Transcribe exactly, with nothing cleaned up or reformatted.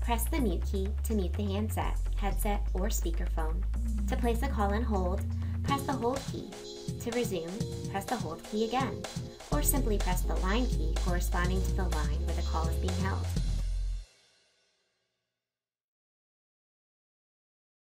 Press the mute key to mute the handset, headset, or speakerphone. To place a call on hold, press the hold key. To resume, press the hold key again, or simply press the line key corresponding to the line where